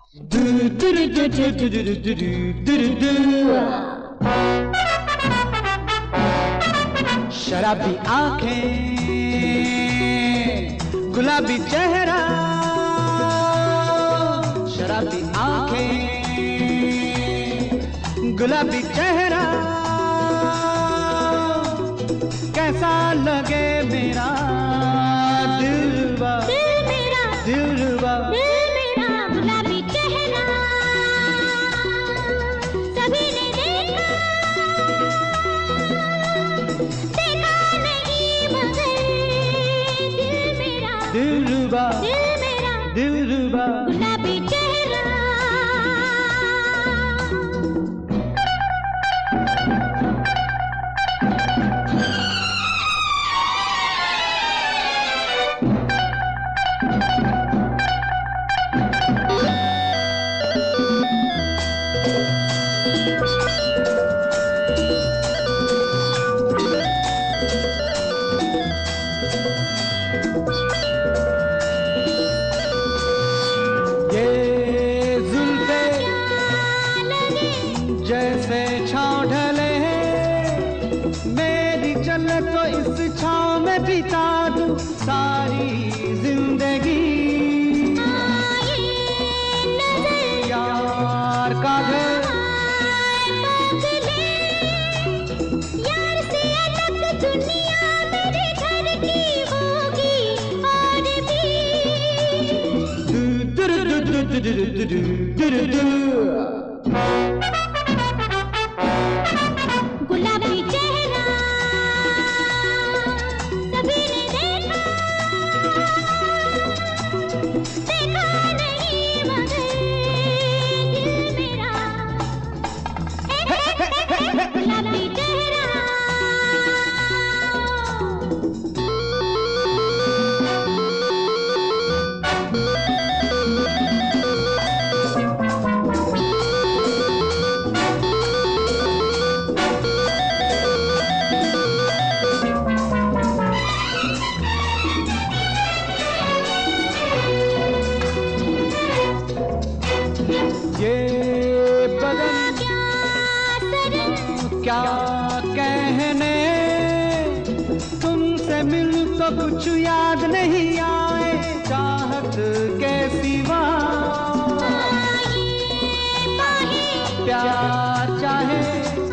शराबी आंखें, गुलाबी चेहरा, शराबी आंखें, गुलाबी चेहरा, कैसा लगे मेरा दिलवा, दिल मेरा, दिलवा, दिल मेरा, गुलाबी चेहरा सभी ने देखा, देखा नहीं मगर दिल मेरा, दिलवा, दिल मेरा, दिलवा, गुलाबी चेहरा। जैसे छाँव ढले मेरी चले तो इस छाँव में बिता दूं सारी जिंदगी। यार का घर यार से अलग दुनिया मेरे घर की होगी और भी। गुलाबी चेहरा सभी ने देखा, देखा नहीं मगर दिल मेरा, गुलाबी चेहरा। ये बदन क्या कहने, तुमसे मिल तो कुछ याद नहीं आए चाहत के सिवा, प्यार चाहे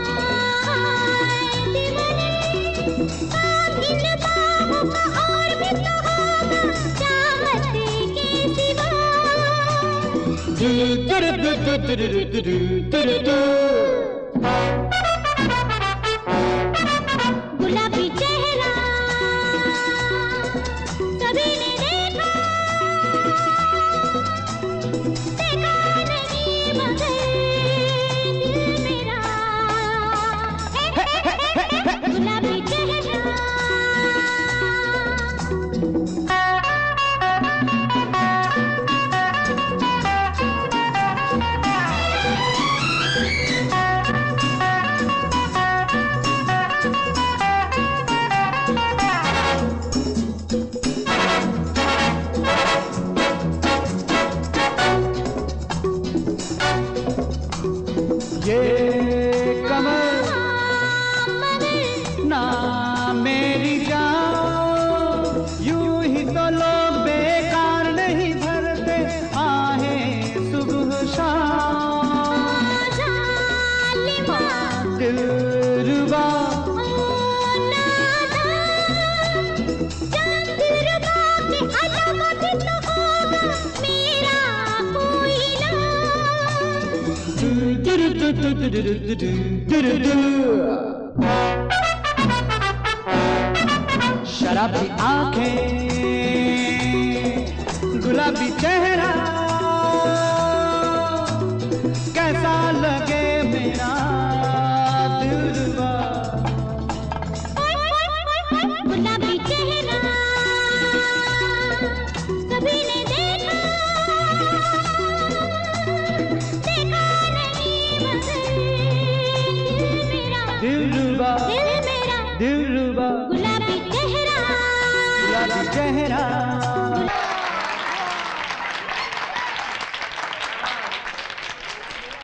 और भी तो होगा चाहत के सिवा। गुलाबी चेहरा सभी ने देखा, देखा नहीं मगर दिल मेरा, गुलाबी चेहरा। ये कमर ना मेरी जान, यूं ही तो लोग बेकार नहीं भरते आहें सुबह शाम। दिलरुबा शराबी आंखें, गुलाबी चेहरा, कैसा लगे